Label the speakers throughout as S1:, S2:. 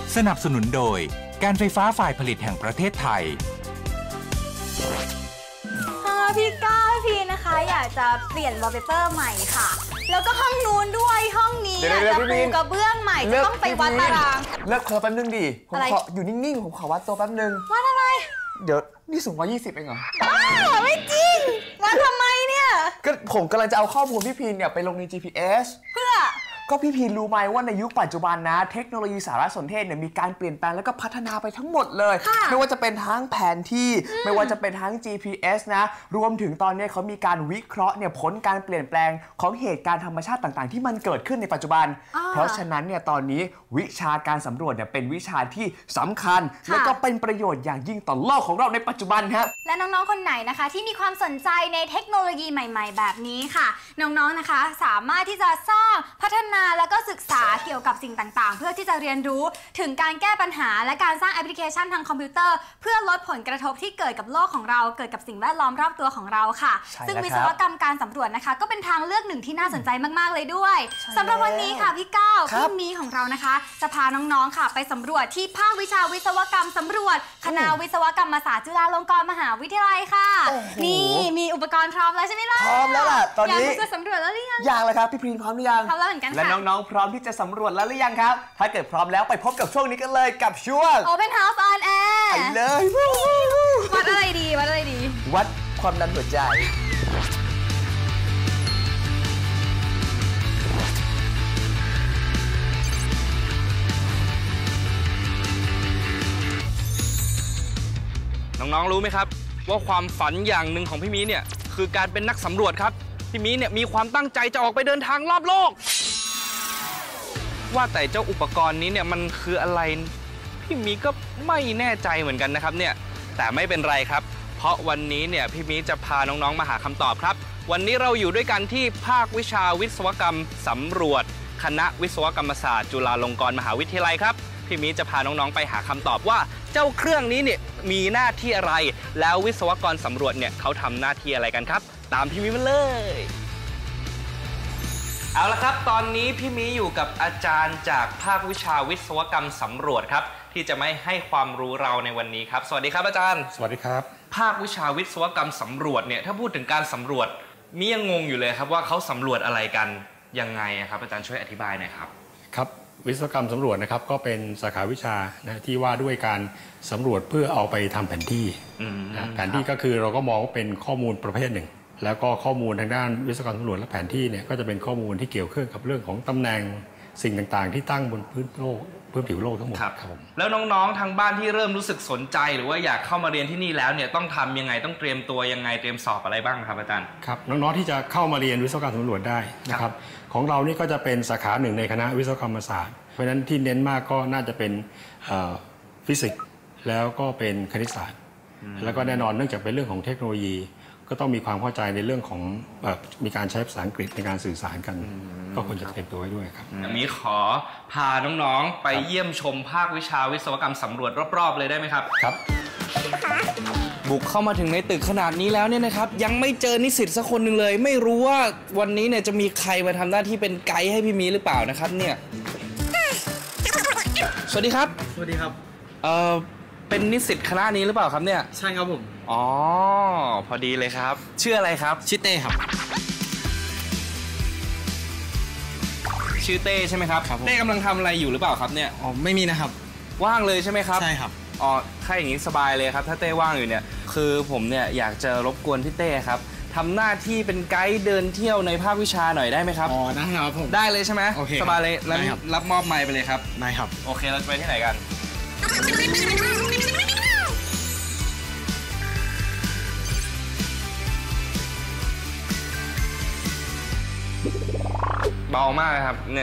S1: สนับสนุนโดยการไฟฟ้าฝ่ายผลิตแห่งประเทศไทย
S2: พี่ก้าวพี่นะคะอยากจะเปลี่ยนวอลเปเปอร์ใหม่ค่ะแล้วก็ห้องนู้นด้วยห้องนี้อยากจะปูกระเบื้องใหม่จะต้องไปวัดตาราง
S3: เลิกเคอแป๊บนึงดิผมขออยู่นิ่งๆผมขอวัดตัวแป๊บนึง
S2: วัดอะไร
S3: เดี๋ยวนี่สูง120เองเหรอ
S2: ไม่จริงวัดทำไมเนี่ย
S3: ก็ผมกำลังจะเอาข้อมูลพี่พีนเนี่ยไปลงใน GPS
S2: เพื่อ
S3: ก็พี่พีนรู้ไหมว่าในยุคปัจจุบันนะเทคโนโลยีสารสนเทศเนี่ยมีการเปลี่ยนแปลงแล้วก็พัฒนาไปทั้งหมดเลยไม่ว่าจะเป็นทั้งแผนที่ไม่ว่าจะเป็นทั้ง GPS นะรวมถึงตอนนี้เขามีการวิเคราะห์เนี่ยผลการเปลี่ยนแปลงของเหตุการณ์ธรรมชาติต่างๆที่มันเกิดขึ้นในปัจจุบันเพราะฉะนั้นเนี่ยตอนนี้วิชาการสำรวจเนี่ยเป็นวิชาที่สำคัญและก็เป็นประโยชน์อย่างยิ่งต่อโลกของเราในปัจจุบันครับ
S2: และน้องๆคนไหนนะคะที่มีความสนใจในเทคโนโลยีใหม่ๆแบบนี้ค่ะน้องๆนะคะสามารถที่จะสร้างพัฒนาแล้วก็ศึกษาเกี่ยวกับสิ่งต่างๆเพื่อที่จะเรียนรู้ถึงการแก้ปัญหาและการสร้างแอปพลิเคชันทางคอมพิวเตอร์เพื่อลดผลกระทบที่เกิดกับโลกของเราเกิดกับสิ่งแวดล้อมรอบตัวของเราค่ะซึ่งวิศวกรรมการสำรวจนะคะก็เป็นทางเลือกหนึ่งที่น่าสนใจมากๆเลยด้วยสำหรับวันนี้ค่ะพี่ก้าวพี่มีของเรานะคะจะพาน้องๆค่ะไปสำรวจที่ภาควิชาวิศวกรรมสำรวจคณะวิศวกรรมศาสตร์จุฬาลงกรณ์มหาวิทยาลัยค่ะนี่มีอุปกรณ์พร้อมแล้วใช่ไหมล่ะ
S3: พร้อมแล้วล่ะตอนนี้
S2: อยากจะสำรวจแล้วหรือยัง
S3: อยากเลยครับพี่พีนพร้อมหรือยัง
S2: พร้อมแล้วเหมือนกันค่ะ
S3: และน้องๆพร้อมที่จะสำรวจแล้วหรือยังครับถ้าเกิดพร้อมแล้วไปพบกับช่วงนี้กันเลยกับช่วง
S2: Open House on Air
S3: ไปเลย
S2: วัดอะไรดีวัดอะไรดี
S3: วัดความดันหัวใจ
S4: น้องๆรู้ไหมครับว่าความฝันอย่างหนึ่งของพี่มีเนี่ยคือการเป็นนักสำรวจครับพี่มีเนี่ยมีความตั้งใจจะออกไปเดินทางรอบโลกว่าแต่เจ้าอุปกรณ์นี้เนี่ยมันคืออะไรพี่มีก็ไม่แน่ใจเหมือนกันนะครับเนี่ยแต่ไม่เป็นไรครับเพราะวันนี้เนี่ยพี่มีจะพาน้องๆมาหาคำตอบครับวันนี้เราอยู่ด้วยกันที่ภาควิชาวิศวกรรมสำรวจคณะวิศวกรรมศาสตร์จุฬาลงกรณ์มหาวิทยาลัยครับพี่มีจะพาน้องๆไปหาคำตอบว่าเจ้าเครื่องนี้เนี่ยมีหน้าที่อะไรแล้ววิศวกรสำรวจเนี่ยเขาทำหน้าที่อะไรกันครับตามพี่มีมาเลยเอาละครับตอนนี้พี่มีอยู่กับอาจารย์จากภาควิชาวิศวกรรมสำรวจครับที่จะไม่ให้ความรู้เราในวันนี้ครับสวัสดีครับอาจารย์
S5: สวัสดีครับ
S4: ภาควิชาวิศวกรรมสำรวจเนี่ยถ้าพูดถึงการสำรวจมียังงงอยู่เลยครับว่าเขาสำรวจอะไรกันยังไงครับอาจารย์ช่วยอธิบายหน่อยครับ
S5: ครับวิศวกรรมสำรวจนะครับก็เป็นสาขาวิชานะที่ว่าด้วยการสำรวจเพื่อเอาไปทำแผนที่แผนที่ก็คือเราก็มองว่าเป็นข้อมูลประเภทหนึ่งแล้วก็ข้อมูลทางด้านวิศวกรรมสำรวจและแผนที่เนี่ยก็จะเป็นข้อมูลที่เกี่ยวข้องกับเรื่องของตำแหน่งสิ่งต่างๆที่ตั้งบนพื้นโลกพื้นผิวโลกทั้งหมด
S4: ครับแล้วน้องๆทางบ้านที่เริ่มรู้สึกสนใจหรือว่าอยากเข้ามาเรียนที่นี่แล้วเนี่ยต้องทำยังไงต้องเตรียมตัวยังไงเตรียมสอบอะไรบ้างครับอาจารย์
S5: ครับน้องๆที่จะเข้ามาเรียนวิศวกรรมสำรวจได้นะครับของเรานี่ก็จะเป็นสาขาหนึ่งในคณะวิศวกรรมศาสตร์เพราะฉะนั้นที่เน้นมากก็น่าจะเป็นฟิสิกส์แล้วก็เป็นคณิตศาสตร์แล้วก็แน่นอนเนื่องจากเป็นเรื่องของเทคโนโลยีก็ต้องมีความเข้าใจในเรื่องของมีการใช้ภาษาอังกฤษในการสื่อสารกันก็ควรจะเตรียมตัวไว้ด้วยครับ
S4: มีขอพาน้องๆไปเยี่ยมชมภาควิชาวิศวกรรมสำรวจรอบๆเลยได้ไหมครับ
S5: ครับ
S4: บุกเข้ามาถึงในตึกขนาดนี้แล้วเนี่ยนะครับยังไม่เจอนิสิตสักคนหนึ่งเลยไม่รู้ว่าวันนี้เนี่ยจะมีใครมาทำหน้าที่เป็นไกด์ให้พี่มีหรือเปล่านะครับเนี่ยสวัสดีครับ
S6: สวัสดีครับ
S4: เป็นนิสิตคณะนี้หรือเปล่าครับเนี่ย
S6: ใช่ครับผม
S4: อ๋อพอดีเลยครับชื่ออะไรครับ
S6: ชื่อเต้ครับ
S4: ชื่อเต้ใช่ไหมครับเต้กำลังทำอะไรอยู่หรือเปล่าครับเนี่ย
S6: อ๋อไม่มีนะครับ
S4: ว่างเลยใช่ไหมครับ
S6: ใช่ครับ
S4: อ๋อถ้าอย่างนี้สบายเลยครับถ้าเต้ว่างอยู่เนี่ยคือผมเนี่ยอยากจะรบกวนพี่เต้ครับทำหน้าที่เป็นไกด์เดินเที่ยวในภาควิชาหน่อยได้ไหมครับ
S6: อ๋อได้ครับผม
S4: ได้เลยใช่ไหม
S6: โอเค
S4: สบายเลยแล้วรับมอบไมค์ไปเลยครับ
S6: ได้ครับ
S4: โอเคเราจะไปที่ไหนกันเบามากครับเนี่ย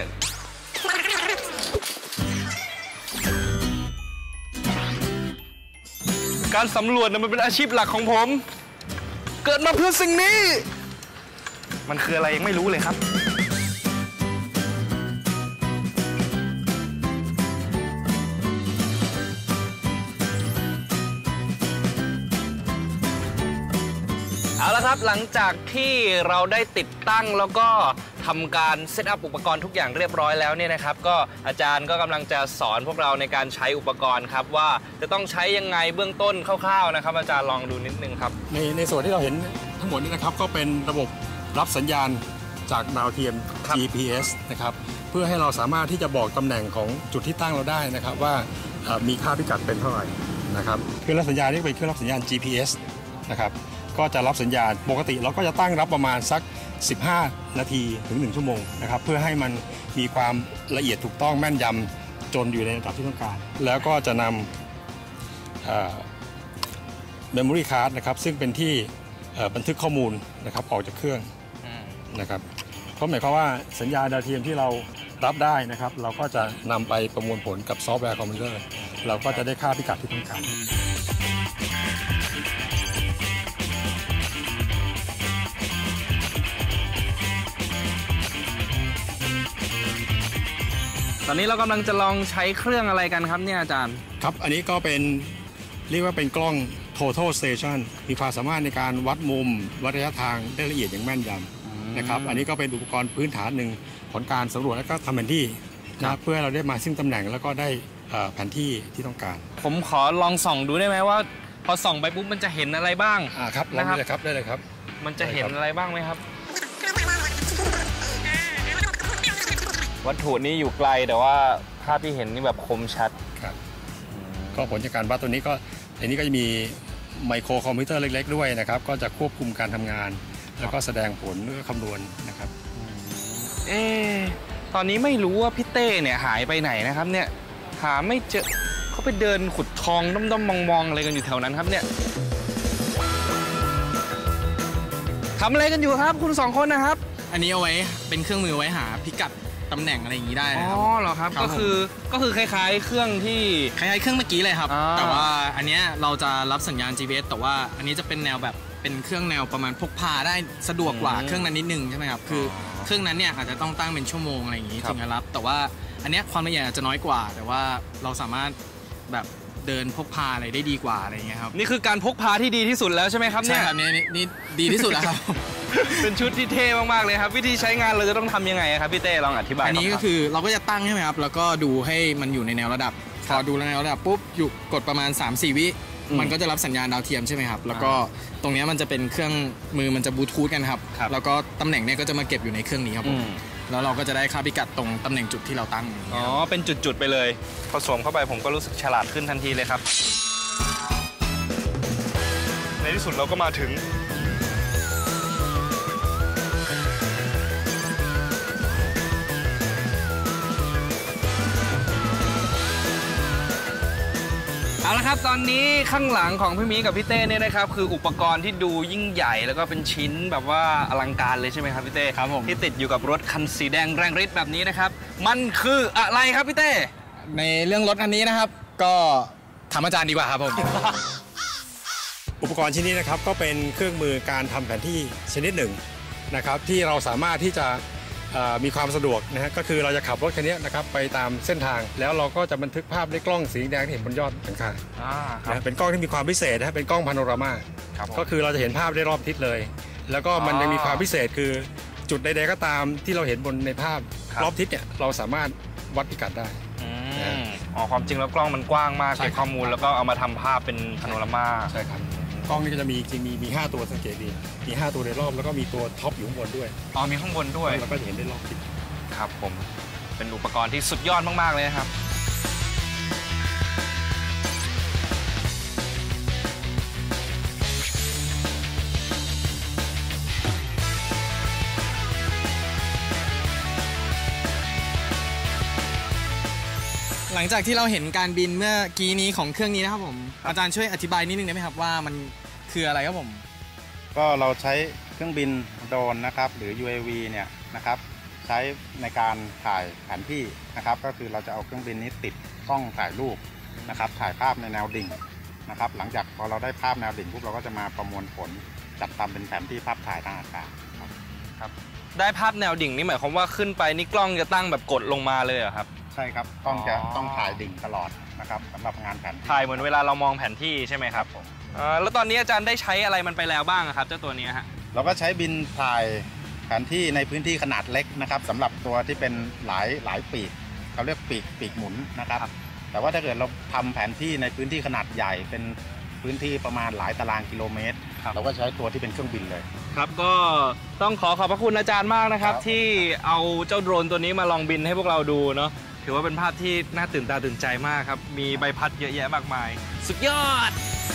S4: การสำรวจมันเป็นอาชีพหลักของผมเกิดมาเพื่อสิ่งนี้มันคืออะไรยังไม่รู้เลยครับ เอาละครับหลังจากที่เราได้ติดตั้งแล้วก็ททำการเซตอัพอุปกรณ์ทุกอย่างเรียบร้อยแล้วเนี่ยนะครับก็อาจารย์ก็กำลังจะสอนพวกเราในการใช้อุปกรณ์ครับว่าจะต้องใช้ยังไงเบื้องต้นคร่าวๆนะครับอาจารย์ลองดูนิดนึงครับ
S5: ในส่วนที่เราเห็นทั้งหมดนี้นะครับก็เป็นระบบรับสัญญาณจากดาวเทียม GPS นะครับเพื่อให้เราสามารถที่จะบอกตำแหน่งของจุดที่ตั้งเราได้นะครับว่ามีค่าพิกัดเป็นเท่าไหร่นะครับเครื่องรับสัญญาณนี้เป็นเครื่องรับสัญญาณ GPS นะครับก็จะรับสัญญาณปกติเราก็จะตั้งรับประมาณสัก15 นาทีถึง1 ชั่วโมงนะครับเพื่อให้มันมีความละเอียดถูกต้องแม่นยำจนอยู่ในระดับที่ต้องการแล้วก็จะนำmemory card นะครับซึ่งเป็นที่บันทึกข้อมูลนะครับออกจากเครื่องนะครับเพราะหมายความว่าสัญญาณดาวเทียมที่เรารับได้นะครับเราก็จะนำไปประมวลผลกับซอฟต์แวร์คอมพิวเตอร์เราก็จะได้ค่าพิกัดที่ต้องการ
S4: ตอนนี้เรากำลังจะลองใช้เครื่องอะไรกันครับเนี่ยอาจารย์
S5: ครับอันนี้ก็เป็นเรียกว่าเป็นกล้อง Total Station มีความสามารถในการวัดมุมวัดระยะทางได้ละเอียดอย่างแม่นยำนะครับอันนี้ก็เป็นอุปกรณ์พื้นฐานหนึ่งของการสำรวจและก็ทำแผนที่นะเพื่อให้เราได้มาซึ่งตำแหน่งแล้วก็ได้แผนที่ที่ต้องการ
S4: ผมขอลองส่องดูได้ไหมว่าพอส่องไปปุ๊บมันจะเห็นอะไรบ้าง
S5: ครับลองได้เลยครับได้เลยครับ
S4: มันจะเห็นอะไรบ้างไหมครับวัตถุนี้อยู่ไกลแต่ว่าภาพที่เห็นนี่แบบคมชัด
S5: ครับก็ผลจากการวัดตัวนี้ก็อันนี้ก็จะมีไมโครคอมพิวเตอร์เล็กๆด้วยนะครับก็จะควบคุมการทำงานแล้วก็แสดงผลเมื่อคำนวณนะครับ
S4: ตอนนี้ไม่รู้ว่าพี่เต้เนี่ยหายไปไหนนะครับเนี่ยหาไม่เจอเขาไปเดินขุดทองด้อมๆมองๆอะไรกันอยู่แถวนั้นครับเนี่ยทำอะไรกันอยู่ครับคุณ2 คนนะครับ
S6: อันนี้เอาไว้เป็นเครื่องมือไว้หาพิกัดตำแหน่งอะไรอย่างนี้ได้นะครับ
S4: อ๋อเหรอครับก็คือคล้ายๆเครื่องที่
S6: คล้ายๆเครื่องเมื่อกี้เลยครับแต่ว่าอันนี้เราจะรับสัญญาณ GPS แต่ว่าอันนี้จะเป็นแนวแบบเป็นเครื่องแนวประมาณพกพาได้สะดวกกว่าเครื่องนั้นนิดนึงใช่ไหมครับคือเครื่องนั้นเนี่ยอาจจะต้องตั้งเป็นชั่วโมงอะไรอย่างนี้ถึงจะรับแต่ว่าอันนี้ความละเอียดอาจจะน้อยกว่าแต่ว่าเราสามารถแบบเดินพกพาอะไรได้ดีกว่าอะไรอย่างเงี้ยครับ
S4: นี่คือการพกพาที่ดีที่สุดแล้วใช่ไหมครับเนี่ย
S6: ใช่ครับนี่ดีที่สุดแล้วครับ
S4: เป็นชุดที่เท่มากๆเลยครับวิธีใช้งานเราจะต้องทำยังไงครับพี่เต้ลองอธิบาย
S6: อันนี้ก็คือเราก็จะตั้งใช่ไหมครับแล้วก็ดูให้มันอยู่ในแนวระดับพอดูในแนวระดับปุ๊บอยู่กดประมาณ 3-4 วิมันก็จะรับสัญญาณดาวเทียมใช่ไหมครับแล้วก็ตรงนี้มันจะเป็นเครื่องมือมันจะบลูทูธกันครับแล้วก็ตำแหน่งเนี่ยก็จะมาเก็บอยู่ในเครื่องนี้ครับผมแล้วเราก็จะได้ค่าพิกัดตรงตำแหน่งจุดที่เราตั้ง
S4: อ๋อเป็นจุดๆไปเลยพอสวมเข้าไปผมก็รู้สึกฉลาดขึ้นทันทีเลยครับในที่สุดเราก็มาถึงเอาละครับตอนนี้ข้างหลังของพี่มีกับพี่เต้เนี่ยนะครับคืออุปกรณ์ที่ดูยิ่งใหญ่แล้วก็เป็นชิ้นแบบว่าอลังการเลยใช่ไหมครับพี่เต้
S6: ครับผม
S4: ที่ติดอยู่กับรถคันสีแดงแรงฤทธิ์แบบนี้นะครับมันคืออะไรครับพี่เต้
S6: ในเรื่องรถคันนี้นะครับก็ถามอาจารย์ดีกว่าครับผม
S5: อุปกรณ์ชิ้นนี้นะครับก็เป็นเครื่องมือการทำแผนที่ชนิดหนึ่งนะครับที่เราสามารถที่จะมีความสะดวกนะฮะก็คือเราจะขับรถคันนี้นะครับไปตามเส้นทางแล้วเราก็จะบันทึกภาพด้วยกล้องสีแดงที่เห็นบนยอดหลังคาเป็นกล้องที่มีความพิเศษนะเป็นกล้องพาโนรามาก็คือเราจะเห็นภาพได้รอบทิศเลยแล้วก็มันยังมีความพิเศษคือจุดใดๆก็ตามที่เราเห็นบนในภาพรอบทิศเนี่ยเราสามารถวัดพิกัดได้
S4: ความจริงแล้วกล้องมันกว้างมากเก็บข้อมูลแล้วก็เอามาทำภาพเป็นพาโนรามา
S5: ใช่ครับกล้องนี้ก็จะมีจริงมี5 ตัวสังเกตดีมี5 ตัวในรอบแล้วก็มีตัวท็อปอยู่ข้างบนด้วย
S4: มีข้างบนด้วย
S5: แล้วก็จะเห็นได้รอบทิศ
S4: ครับผมเป็นอุปกรณ์ที่สุดยอดมากๆเลยครับ
S6: หลังจากที่เราเห็นการบินเมื่อกี้นี้ของเครื่องนี้นะครับผมอาจารย์ช่วยอธิบายนิดนึงได้ไหมครับว่ามันคืออะไรครับผม
S7: ก็เราใช้เครื่องบินโดรนนะครับหรือ UAV เนี่ยนะครับใช้ในการถ่ายแผนที่นะครับก็คือเราจะเอาเครื่องบินนี้ติดกล้องถ่ายรูปนะครับถ่ายภาพในแนวดิ่งนะครับหลังจากพอเราได้ภาพแนวดิ่งปุ๊บเราก็จะมาประมวลผลจัดทำเป็นแผนที่ภาพถ่ายทางอากาศ
S4: ครับได้ภาพแนวดิ่งนี่หมายความว่าขึ้นไปนี่กล้องจะตั้งแบบกดลงมาเลยเหรอครับ
S7: ใช่ครับกล้องจะต้องถ่ายดิ่งตลอดนะครับสำหรับงานแผนที่
S4: ถ่ายเหมือนเวลาเรามองแผนที่ใช่ไหมครับแล้วตอนนี้อาจารย์ได้ใช้อะไรมันไปแล้วบ้างครับเจ้าตัวนี้ฮะ
S7: เราก็ใช้บินถ่ายแผนที่ในพื้นที่ขนาดเล็กนะครับสำหรับตัวที่เป็นหลายปีกเขาเรียกปีกหมุนนะครับแต่ว่าถ้าเกิดเราทำแผนที่ในพื้นที่ขนาดใหญ่เป็นพื้นที่ประมาณหลายตารางกิโลเมตรเราก็ใช้ตัวที่เป็นเครื่องบินเลย
S4: ครับก็ต้องขอบพระคุณอาจารย์มากนะครับที่เอาเจ้าโดรนตัวนี้มาลองบินให้พวกเราดูเนาะถือว่าเป็นภาพที่น่าตื่นตาตื่นใจมากครับมีใบพัดเยอะแยะมากมายสุดยอด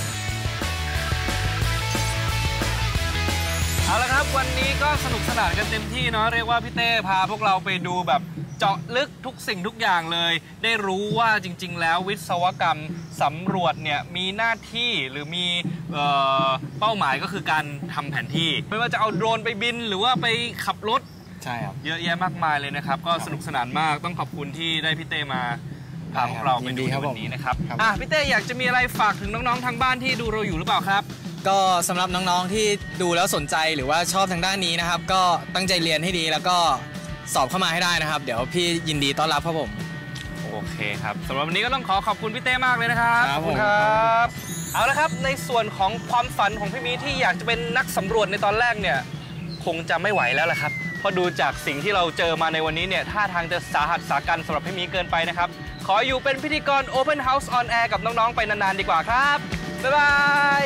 S4: เอาละครับวันนี้ก็สนุกสนานกันเต็มที่เนาะเรียกว่าพี่เต้พาพวกเราไปดูแบบเจาะลึกทุกสิ่งทุกอย่างเลยได้รู้ว่าจริงๆแล้ววิศวกรรมสำรวจเนี่ยมีหน้าที่หรือมีเป้าหมายก็คือการทำแผนที่ไม่ว่าจะเอาโดรนไปบินหรือว่าไปขับรถ
S6: ใช่ครับ
S4: เยอะแยะมากมายเลยนะครับก็สนุกสนานมากต้องขอบคุณที่ได้พี่เต้มาพาพวกเราไปดูวันนี้นะครับพี่เต้อยากจะมีอะไรฝากถึงน้องๆทางบ้านที่ดูเราอยู่หรือเปล่าครับ
S6: ก็สำหรับน้องๆที่ดูแล้วสนใจหรือว่าชอบทางด้านนี้นะครับก็ตั้งใจเรียนให้ดีแล้วก็สอบเข้ามาให้ได้นะครับเดี๋ยวพี่ยินดีต้อนรับครับผม
S4: โอเคครับสำหรับวันนี้ก็ต้องขอบคุณพี่เต้มากเลยนะครับ
S6: ขอบคุณ
S4: ครับเอาละครับในส่วนของความฝันของพี่มีที่อยากจะเป็นนักสำรวจในตอนแรกเนี่ยคงจะไม่ไหวแล้วล่ะครับเพราะดูจากสิ่งที่เราเจอมาในวันนี้เนี่ยท่าทางจะสาหัสสากันสำหรับพี่มีเกินไปนะครับขออยู่เป็นพิธีกร Open House on Air กับน้องๆไปนานๆดีกว่าครับบ๊ายบาย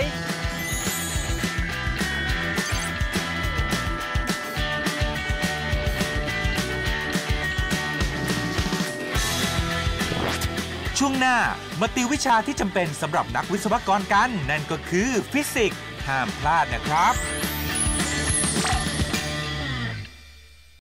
S1: ช่วงหน้ามาติววิชาที่จำเป็นสำหรับนักวิศวกรกันนั่นก็คือฟิสิกส์ห้ามพลาดนะครับ